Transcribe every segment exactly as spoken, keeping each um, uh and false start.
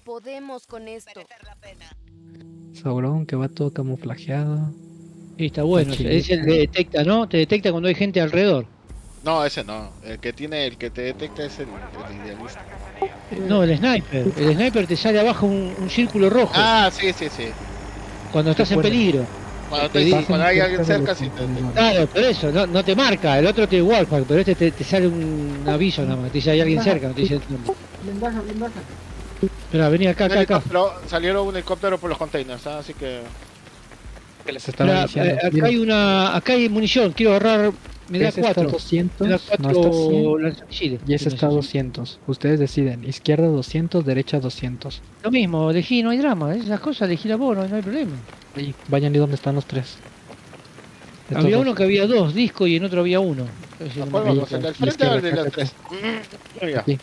podemos con esto. Sauron, que va todo camuflajeado. Sí, está bueno. Es el que detecta, ¿no? Te detecta cuando hay gente alrededor. No, ese no. El que tiene, el que te detecta es el, el idealista. No, el sniper. El sniper te sale abajo un, un círculo rojo. Ah, sí, sí, sí. Cuando estás en peligro. Cuando, te, cuando hay alguien cerca, sí te detecta. Claro, por eso, no, no te marca. El otro te wallpack, pero este te, te sale un aviso nada más. Te dice hay alguien cerca, no te dice. Blindaje, blindaje. Espera, vení acá, acá, acá. Salieron un helicóptero por los containers, ¿eh? Así que... que les estaba Mira, iniciando. acá Mira. hay una, acá hay munición. Quiero agarrar. Me da cuatro. doscientos, me da cuatro no está cien, y ese está doscientos. Ustedes deciden. Izquierda doscientos, derecha doscientos. Lo mismo, elegí, no hay drama. Esas cosas elegí la vos, no, no hay problema. Ahí, vayan y donde están los tres. Estos había dos. Uno que había dos discos y en otro había uno. Vamos, el del frente o el de los tres. Aquí.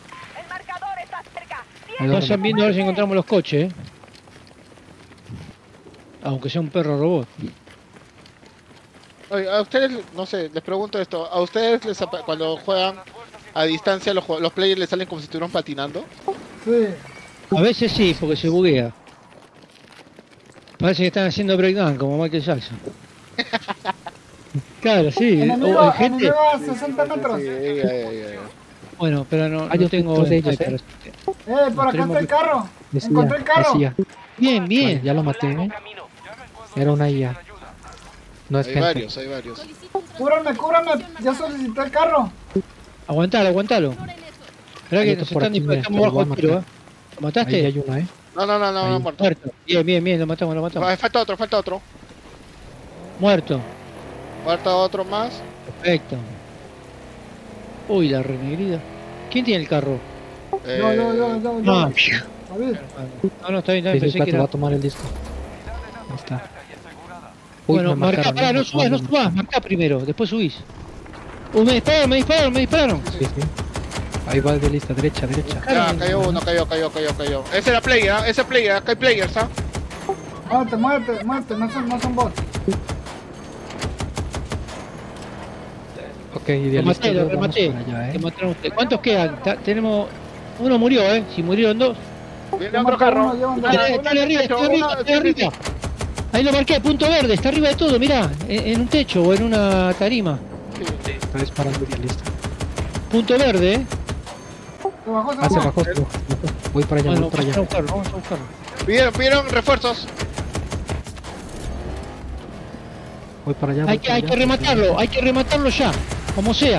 Vayan viendo a ver si encontramos los coches, eh. Aunque sea un perro robot. Oye, a ustedes, no sé, les pregunto esto. ¿A ustedes les, cuando juegan a distancia los, los players les salen como si estuvieran patinando? Sí. A veces sí, porque se buguea. Parece que están haciendo breakdown como Michael Jackson. Claro, sí. Enemigo, o, gente... enemigo a sesenta metros. Sí, sí, sí, sí. Bueno, pero no, ah, no tengo... De ellos, ¿eh? eh, por acá está el carro. Decía, Encontré el carro. Decía. Bien, bien. Vale, ya lo maté, ¿eh? Era una I A. No es hay gente. varios, hay varios. Cúrame, cúrame. Ya solicité el carro. Aguantalo, aguantalo. Espera que nos están disparando. Estamos bajo el tiro, ¿eh? ¿Lo mataste? Ahí hay uno, ¿eh? No, no, no, no, no, muerto. Muerto. Bien, bien, bien, lo matamos, lo matamos. Falta otro, falta otro. Muerto. Falta otro más. Perfecto. Uy, la renegrida. ¿Quién tiene el carro? Eh... No, no, no, no, no. Ah, No, no, está bien, está bien. Sí, Pensé sí, que era... va a tomar el disco. Ahí está. Uy, bueno, marca, pará, no subas, no subas, marca primero, después subís. Uy, me dispararon, me dispararon, me dispararon. Sí, sí. Ahí va de lista, derecha, derecha. Ya, cayó uno, cayó, cayó, cayó, cayó. Ese era player, ¿eh? Ese player, acá hay players, ¿ah? Muerte, muerte, muerte, no son, no son bots. Ok, idealista. Lo rematé, lo rematé. ¿Eh? Mataron ustedes. ¿Cuántos quedan? Ta tenemos... Uno murió, ¿eh? Si murieron dos. Viene otro carro. Está arriba, está arriba, está arriba. Ahí lo marqué, punto verde, está arriba de todo, mirá, en, en un techo o en una tarima. Sí, está disparando idealista. Punto verde, eh. Se bajó, se ah, se bajó. bajó, se bajó. Voy para allá, bueno, voy para allá. Vamos a buscarlo, vamos a buscarlo. Pidieron, pidieron refuerzos. Voy para allá. Hay que, hay que rematarlo, hay que rematarlo ya, como sea.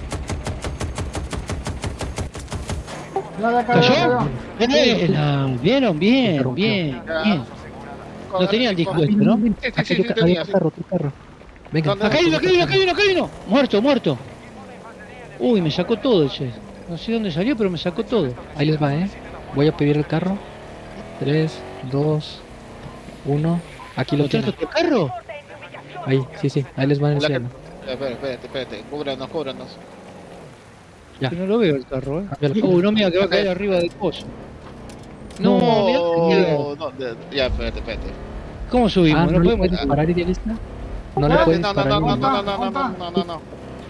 Ya, ya cayó, ¿Cayó? cayó. ¿Vieron? Bien, bien, bien. No tenía el disco este, ¿no? Sí, sí, sí, sí, tenía, sí. Carro, tu carro. Venga. Acá hay uno, acá hay uno, acá hay uno, acá hay uno. Muerto, muerto. Uy, me sacó todo ese. No sé dónde salió, pero me sacó todo. Ahí les va, ¿eh? Voy a pedir el carro. tres, dos, uno. Aquí lo tienen. ¿Otro carro? Ahí, sí, sí. Ahí les va en el cielo. Espérate, espérate, espérate. Cúbranos, cúbranos. Ya. Que no lo veo el carro, ¿eh? El Uy, no, mira que va a caer arriba del pozo. No, No, mira. no, ya, espérate, espérate. ¿Cómo subimos? Ah, ¿No, ¿no le podemos puedes disparar, idealista? No le Ah, puedes No, no, disparar. no, no, idealista. no, no, no, no, no, no, no.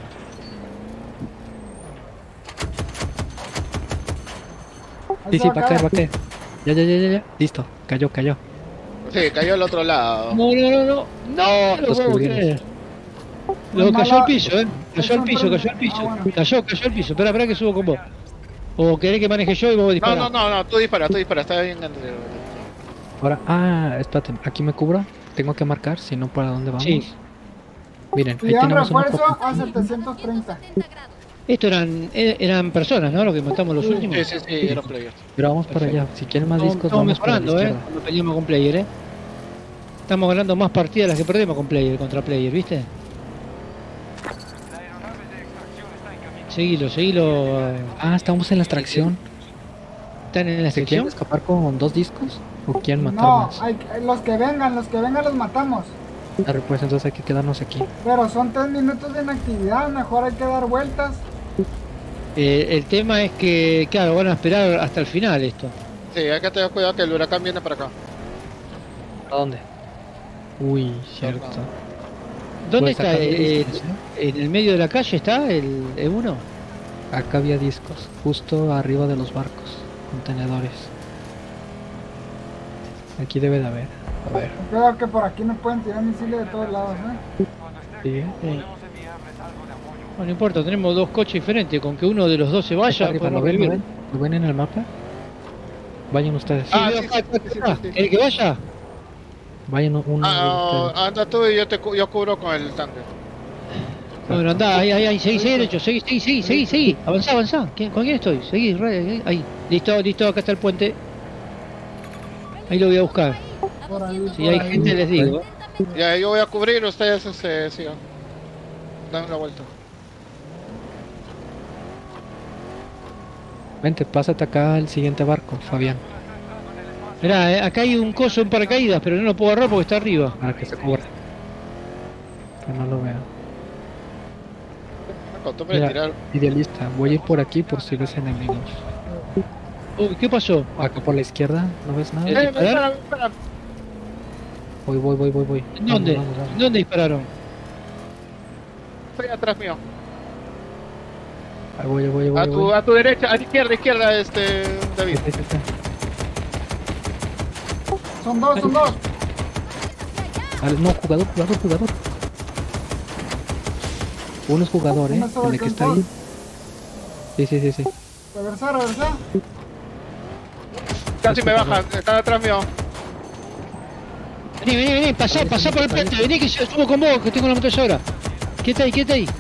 Sí, sí, va a caer, va a caer. Ya, ya, ya, ya, ya. Listo, cayó, cayó. Sí, cayó al otro lado. No, no, no, no. No, no Los puedo cubrimos. creer. Lo cayó al piso, eh. Cayó al piso, cayó al piso. Cayó, cayó al piso. Espera, espera que subo con vos. O querés que maneje yo y vos No, disparás. no, no, no, tú dispara, tú dispara, está bien. Ahora, ah, espérate, aquí me cubro. Tengo que marcar, si no, ¿para dónde vamos? Sí. Miren, ahí Pidieron tenemos una refuerzo copa. a setecientos treinta. Estos eran, eh, eran personas, ¿no? Los que matamos los últimos. Sí, sí, sí, eran players. Pero vamos para allá. Si quieren más discos, Estamos vamos para la mejorando, eh. izquierda. Cuando peleamos con player, eh. Estamos ganando más partidas de las que perdemos con player, contra player, ¿viste? Seguilo, seguilo. Ah, estamos en la extracción. ¿Están en la ¿Se quieren sección? escapar con dos discos? ¿O quieren matar No, más? hay, los que vengan, los que vengan los matamos. Arre, pues entonces hay que quedarnos aquí. Pero son tres minutos de inactividad, mejor hay que dar vueltas. Eh, el tema es que, claro, van a esperar hasta el final esto. Sí, hay que tener cuidado que el huracán viene para acá. ¿A dónde? Uy, cierto. ¿Dónde ¿Puedes está? sacar Eh, discos, eh? ¿En el medio de la calle está el E uno? Acá había discos, justo arriba de los barcos, contenedores. Aquí debe de haber. A ver. Creo que por aquí nos pueden tirar misiles de todos lados, ¿eh? Sí. Sí. No, no importa, tenemos dos coches diferentes. Con que uno de los dos se vaya, Arriba, podemos ¿lo ven? ¿Lo revivir. ven? ¿Lo ven en el mapa? Vayan ustedes. Ah, veo sí, acá, sí, acá, sí, sí, acá. sí, sí. ¿Quiere que vaya? Vayan uno Ah, de ustedes. anda tú y yo te cu- yo cubro con el tanque. Bueno, andá, ahí, ahí, ahí, seguí, seguí derecho, seguí, seguí, seguí, seguí, seguí. Avanzá, avanzá. ¿Quién- ¿Con quién estoy? Seguí, re, ahí, ahí. Listo, listo, acá está el puente. Ahí lo voy a buscar. Por ahí, Si por hay ahí. gente, les digo. Ya, yo voy a cubrir, ustedes se sigan. Dan la vuelta. Vente, pásate acá al siguiente barco, Fabián, Mirá, eh, acá hay un coso en paracaídas, pero no lo puedo agarrar porque está arriba. para que se cubra. Que no lo vea. Me acostumbré a Mira, tirar. idealista, voy a ir por aquí por si ves enemigos. Uy, ¿qué pasó? Acá por la izquierda, ¿no ves nada? Eh, Eh, disparar? espera, espera. Voy, voy, voy, voy, voy. ¿En dónde? Vamos, vamos, vamos. ¿En dónde dispararon? Estoy atrás mío. Ahí voy, ahí voy, ahí voy, A ahí tu, voy. a tu derecha, a tu izquierda, izquierda, este, David. Sí, sí, sí. Son dos, son dos. Vale, no, jugador, jugador, jugador. Uno es jugador, eh. Uno sobre El que el está ahí. control. Sí, sí, sí, sí. Reversa, reversa. Casi me bajan, están atrás mío. Vení, vení, vení, pasá, pasá por el puente, vení que yo subo con vos, que tengo la ametralladora. Quieta ahí, quieta ahí.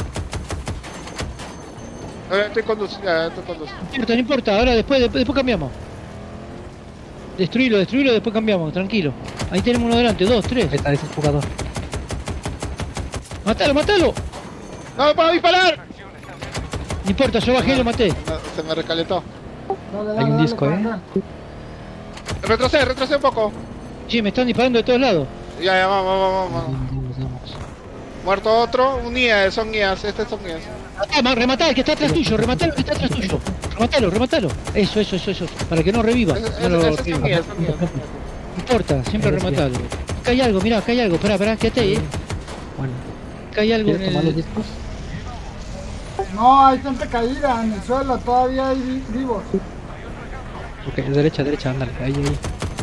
Eh, Estoy conduciendo, ya, estoy conduciendo. No importa, no importa, ahora después, después, después cambiamos. Destruilo, destruilo, después cambiamos, tranquilo. Ahí tenemos uno delante, dos, tres. Ahí está, ese es jugador. Matalo, matalo. ¡No me puedo disparar! No importa, yo bajé y lo maté. No, se me recalentó. Dale, dale, Hay un dale, disco, por ¿eh? acá. Retrocede, retrocede un poco. Sí, me están disparando de todos lados. Ya, ya, vamos, vamos, vamos. Vamos, vamos, vamos. Muerto otro, un I A, son I As, estos son I As. Matá, ma- rematá el que está atrás tuyo, rematalo el que está atrás tuyo. Rematalo, rematalo. Eso, eso, eso, eso. Para que no reviva. Ese- No ese- lo Esos son I reviva. As, son I As. No importa, siempre Eres bien. rematalo. Acá hay algo, mirá, acá hay algo. Esperá, esperá, quédate ahí. Bueno, Acá hay algo en ¿quieres tomar los el... discos? No, hay gente caída en el suelo, todavía hay vi- vivos. Ok, derecha, derecha, ándale. Ahí, ahí.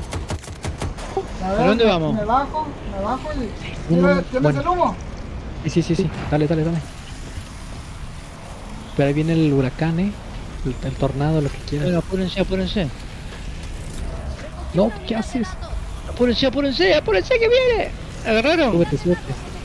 A ver, ¿Para dónde me- vamos? Me bajo, me bajo y... Uno, ¿Tienes, ¿tienes bueno. el humo? Sí, sí, sí, sí. Dale, dale, dale. Pero ahí viene el huracán, eh. El, el tornado, lo que quieras. Bueno, apúrense, apúrense. No, ¿qué haces? Apúrense, apúrense, apúrense que viene. ¿Agarraron? Súbete, súbete.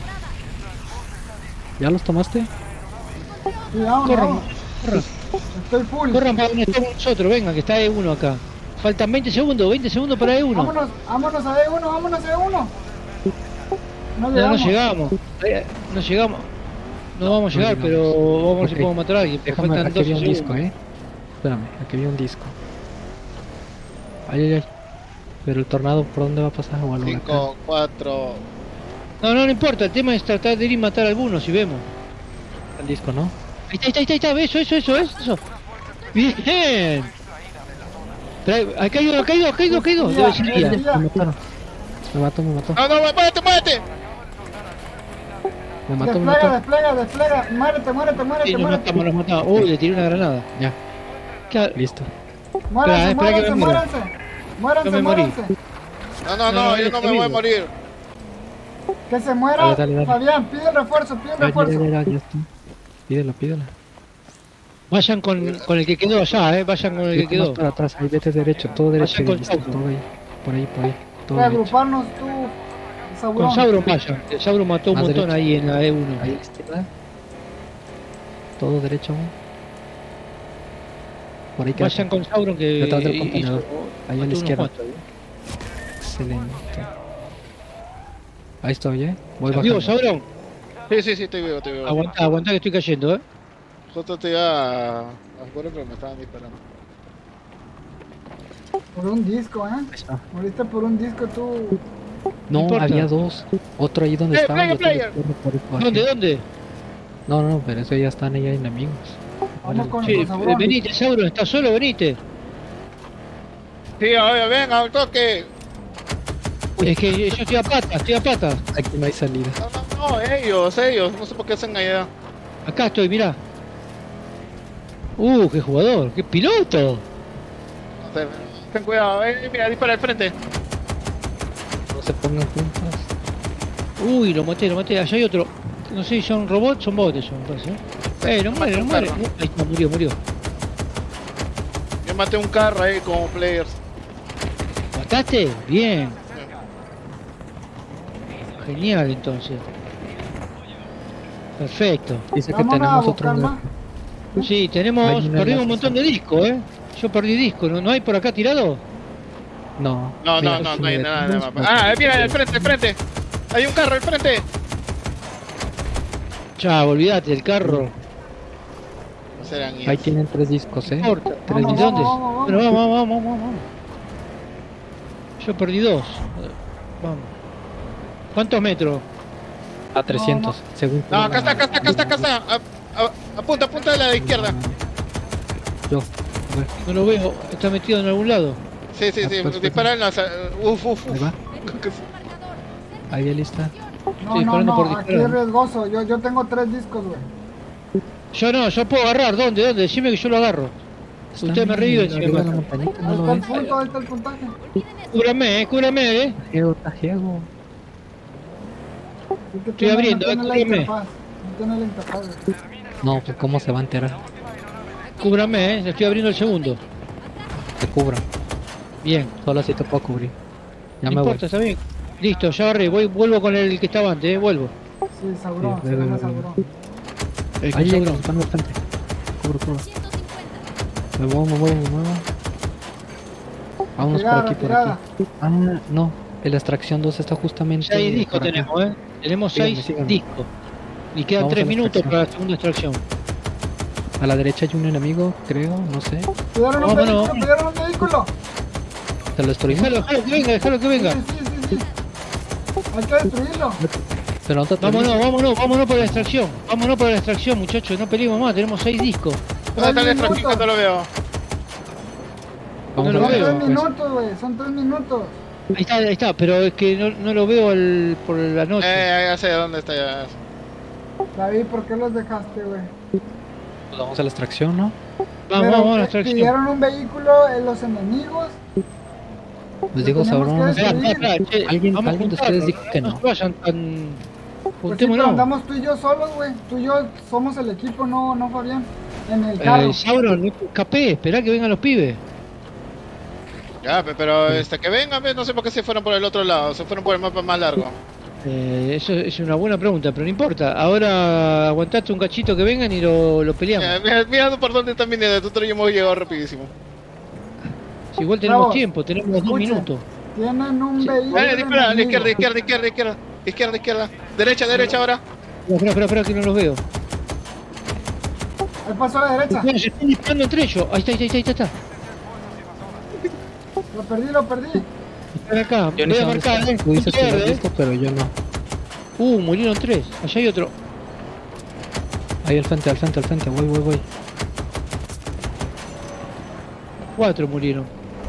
¿Ya los tomaste? Sí, vamos, Corran, vamos. corran, Estoy full. corran para donde estamos nosotros, venga, que está E uno acá. Faltan veinte segundos, veinte segundos para E uno. Vámonos, vámonos a E uno, vámonos a E uno. No No, no llegamos. llegamos. Eh, No llegamos. No vamos a llegar, No pero llegamos. vamos a ver si Ok. podemos matar a alguien. porque Déjame, Faltan aquí había doce un disco, segundos. eh. Espérame, aquí había un disco. Ay, ay, ay. Pero el tornado, ¿por dónde va a pasar? O al huracán. cinco, cuatro. No, no, no importa, el tema es tratar de ir y matar a algunos si vemos. El disco, ¿no? Ahí está, ahí está, ahí está, ahí está, eso, eso, eso, eso. Bien. Espera, ha caído, ha caído, ha caído, ha caído. Debe ser Ya, guía. ya. Me mataron. Me mató, me mató. No, no, muévete, muévete. Me mató, me Despliega, mató. despliega, despliega. Muérete, muérete, Sí, muérete, nos muérete. matamos, nos matamos. Uy, le tiré una granada. Ya, ¿Qué ha- listo. Muéranse, Espera, espera que muéranse, me muera. muéranse. Muéranse, Yo me morí. muéranse. No, no, No, no, no, yo está no me voy a vivo. morir. Que se muera. Dale, dale, dale. Fabián, pide refuerzo, pide Ya, ya, refuerzo. ya, ya, ya está. Pídelo, pídelo. Vayan con, con el que quedó allá, eh. Vayan con el que Vete más quedó. para atrás, ahí vete derecho, todo derecho. Vayan con listo, Sauron. todo ahí. Por ahí, por ahí. Todo Que derecho. agruparnos tú, Sauron. Con Sauron vayan. El Sauron mató un Más montón derecho. ahí en la E uno. Ahí a la izquierda. Todo derecho. Por ahí queda. Vayan con Sauron que Detrás del hizo- contenedor. Ahí a mató la unos izquierda. cuantos, eh. Excelente. Ahí estoy, ¿eh? Voy ¿Estás vivo, bajando. Sauron? Sí, sí, sí, estoy vivo, estoy vivo. Aguanta, aguanta que estoy cayendo, eh. Justo te iba a... a jugar, pero me estaban disparando. Por un disco, ¿eh? Ahí está. Moriste por un disco tú. No, importa. había dos. Otro ahí donde Eh, estaba. player, y otro player. después por ahí bajé. ¿Dónde, dónde? No, no, no, pero eso ya están ahí enemigos. Vamos con, Sí, con eh, Sauron. venite, Sauron, ¿estás solo? Venite. Sí, oye, venga, al toque. Es que yo estoy a pata, estoy a pata. Aquí no hay salida. No, no, no, ellos, ellos. No sé por qué hacen allá. Acá estoy, mirá. Uh, qué jugador, qué piloto. No sé, ten cuidado, eh, mira, dispara al frente. No se pongan juntos. Uy, lo maté, lo maté. Allá hay otro. No sé si son robots, son bots eso, me parece. ¿eh? Eh, no muere, no muere. Ahí está, murió, murió. Yo maté un carro ahí como players. ¿Mataste? Bien. Genial, entonces. Perfecto. Dice que Vamos a tenemos buscar otro. más. Sí, tenemos, Hay una perdimos un enlace, montón de discos, ¿eh? Yo perdí discos, ¿no, ¿no hay por acá tirado? No. No, Mira, no, no, si no hay me nada de detenemos, mapa. Ah, mira, al frente, al frente. Hay un carro al frente. Ya, olvídate del carro. No serán Ahí guías. tienen tres discos, eh. No importa. Tres Vamos, ¿De discos. dónde? vamos, vamos, Bueno, vamos, vamos, vamos, vamos. Yo perdí dos. Vamos. ¿Cuántos metros? A trescientos, según. No, acá está, acá está, acá está, acá está. A- a- Apunta, apunta a la de izquierda. Yo. A ver, No lo veo. ¿Está metido en algún lado? Sí, sí, Ah, sí. pues, pues, Dispara en la. sa- Uf, uf, ahí uf. va. Ahí lista. No, Estoy no, disparando por no, aquí disparar. es riesgoso. Yo, yo tengo tres discos, güey. Yo no, yo puedo agarrar. ¿Dónde? ¿Dónde? Decime que yo lo agarro. Usted me revive si me arriba de la mata. montañita, ¿no Ahí lo está el ves? punto, ahí está el puntaje. Cúbrame, eh, cúbrame, eh. Tajego, tajego. Sí que Estoy tiene- abriendo, no eh, tiene la cúbreme. interfaz. No tiene la interfaz, güey. No, pues cómo se va a enterar. Cúbrame, eh. Le estoy abriendo el segundo. Te cubro. Bien. Solo así te puedo cubrir. Ya No me voy. importa, está bien. Listo, ya agarré. Voy, vuelvo con el que estaba antes, eh. Vuelvo. Sí, Sauron, Sí, se ve, llama ve, ve. Sauron. El que Ahí sobró. están al frente. Cubro, cubro. Me muevo, me muevo, me muevo. Vámonos por Retirada, aquí, por retirada. aquí. Ah, no. El extracción dos está justamente. Seis discos por acá. tenemos, eh. Tenemos Síganme, seis síganme. discos. Y quedan Vamos a tres la minutos extracción. para la segunda extracción. A la derecha hay un enemigo, creo, no sé. Pidieron un Vámonos, vehículo, vámonos. pidieron un vehículo. ¿Se lo destruimos? Déjalo, déjalo que venga, déjalo que venga. Sí, sí, sí, sí. Hay que destruirlo. Pero no te atreves. Vámonos, vámonos, vámonos por la extracción. Vámonos por la extracción, muchachos. No peleemos más, tenemos seis discos. ¿Dónde está el Tres extracción? minutos. No lo veo. Vamos No a lo Son ver. veo. tres pues. minutos, güey. Son tres minutos. Ahí está, ahí está, pero es que no, no lo veo al- por la noche. Eh, ya sé dónde está ya. David, ¿por qué los dejaste, güey? Pues vamos a la extracción, ¿no? Vamos, Pero, vamos a la eh, extracción. Pidieron un vehículo en los enemigos. Les digo, tenemos que Sauron. destruir. Espera, espera, espera, che, Alguien- vamos a alguien de juntarnos, ustedes dijo que no no. se vayan tan... Pues sí, pero Juntémonos. andamos tú y yo solos, güey. Tú y yo somos el equipo, no, no Fabián. En el Eh, carro. Sauron, no te escapé, esperá que vengan los pibes. Ya, pe- pero este, que vengan, ve, no sé por qué se fueron por el otro lado. Se fueron por el mapa más largo. Eh, eso es una buena pregunta, pero no importa. Ahora aguantate un cachito que vengan y lo, lo peleamos. Eh, mira, mira por dónde están viniendo. Nosotros ya hemos llegado rapidísimo. Si igual tenemos Bravos, tiempo, tenemos dos escuchen. minutos. Tienen un Sí. vehículo. Eh, dispara, a la enemigo. izquierda, izquierda, izquierda, izquierda. Izquierda, izquierda. Derecha, derecha ahora. Espera, espera, espera, que no los veo. Ahí pasó a la derecha. Bueno, se están disparando entre ellos. Ahí está, ahí está, ahí está. Ahí está. Lo perdí, lo perdí. Están acá. Yo ni Voy sé a dónde marcar, está. eh. Tú dices Punto que lo has verde, eh. visto, pero yo no. Uh, murieron tres. Allá hay otro. Ahí al frente, al frente, al frente. Voy, voy, voy. Cuatro murieron.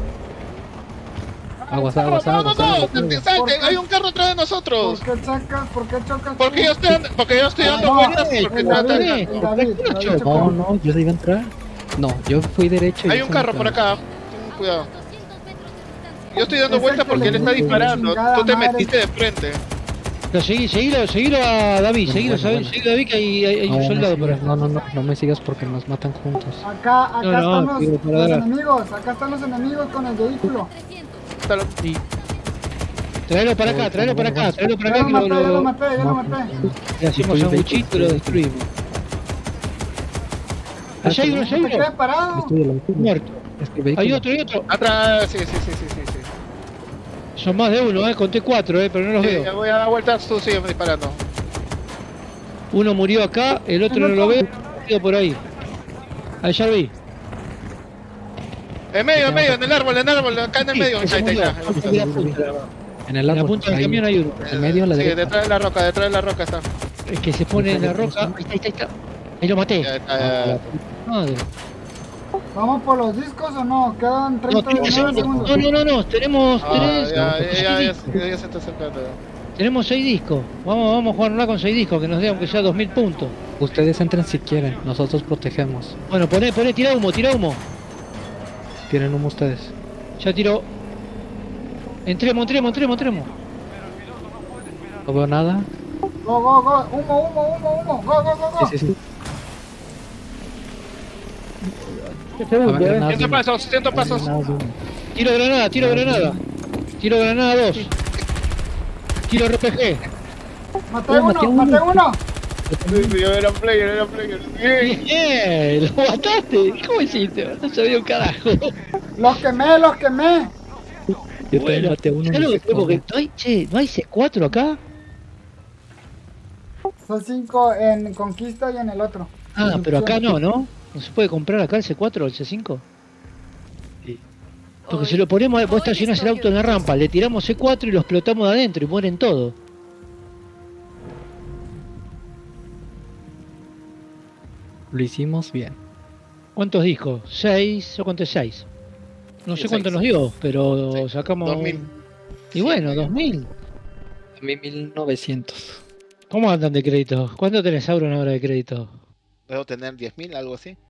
Aguas, No, aguas, no, no, aguas. no, aguas, te- te aguas. salte, ¿Por qué? hay un carro atrás de ¿Por nosotros. qué sacas? ¿Por qué chocas? Porque tú? yo estoy, and- porque yo estoy dando No, vueltas. eh, Porque El no David, te- David. el David, ¿Por qué David no, chocó. No, no, yo se iba a entrar. No, yo fui derecho. y Hay ellos un se carro por entraron. acá. Ten cuidado. Yo estoy dando Ese vueltas que porque le él está dice, disparando. chingada Tú te madre. metiste de frente. Pero seguí, seguilo, seguilo a David, Bueno, seguilo, bueno, David, bueno. seguilo a David que hay, hay, hay No, un me soldado por sigas, ahí. no, no, no, no me sigas porque nos matan juntos. Acá, acá No, no, están los, digo, para los dar. enemigos. Acá están los enemigos con el vehículo. Está- Sí. Traelo para acá, traelo para acá, traelo para Ya acá lo que maté, lo, ya lo lo- maté, ya lo No, maté. le hacemos Estoy sanguchito y lo destruimos. Allá hay uno, allá hay ¿Te quedé uno. parado? Estoy delante. Muerto. Es que el vehículo- Hay otro, hay otro. Atrás, sí, sí, sí, sí, sí. sí. Son más de uno, eh, conté cuatro, eh, pero no los Sí, ya veo. voy a dar vueltas, tú sigue disparando. Uno murió acá, el otro no lo veo, murió por ahí. Allá lo vi. En medio, en medio, en el árbol, en el árbol, acá en el Sí, medio. ese Ahí está, ahí murió. está. Falta que la punta, la verdad. En el En la árbol. punta del ahí, camión hay uno. En medio a la Sí, derecha. detrás de la roca, detrás de la roca está. Es que se pone en la roca. Ahí está, ahí está, ahí está. Ahí lo maté. Ya está, ya, ya. Madre. ¿Vamos por los discos o no? Quedan No, treinta tenemos nueve segundos. segundos. no, no, no, no, tenemos Ah, tres. ya, ya, seis ya, ya, discos. ya, ya se está acercando. Tenemos seis discos. Vamos, vamos a jugar con seis discos, que nos dé aunque sea dos mil puntos. Ustedes entren si quieren, nosotros protegemos. Bueno, poné, poné, tira humo, tira humo. Tienen humo ustedes. Ya tiró. Entremos, entremos, entremos, entremos. No veo nada. Go, go, go. Humo, humo, humo, humo. Go, go, go, go. Sí, sí, sí. Segundo, Habrá eh. granadas de Ciento humo. pasos, ciento Habrá pasos. granadas de humo. Tiro granada, tiro granada. Tiro granada dos. Tiro R P G. Maté Oh, maté uno, uno. maté uno. Sí, sí, yo era player, era player. Bien. Bien, lo mataste. ¿Cómo hiciste? No sabía un carajo. Los quemé, los quemé. Yo también maté a uno. ¿Sabes lo no que sé tengo cómo. que no hay, che, no hay C cuatro acá? Son cinco en Conquista y en el otro. Ah, pero acá no, ¿no? ¿No se puede comprar acá el C cuatro o el C cinco? Sí. Porque si lo ponemos, vos estacionás el auto en la rampa, le tiramos C cuatro y lo explotamos de adentro y mueren todos. Lo hicimos bien. ¿Cuántos discos? ¿Seis? ¿O cuánto es seis? No sé Sí, cuánto seis. nos dio, pero Seis. sacamos... Dos mil. Y bueno, dos mil. A mí mil novecientos. ¿Cómo andan de crédito? ¿Cuánto tenés, Auron, ahora de crédito? Debo tener diez mil, algo así.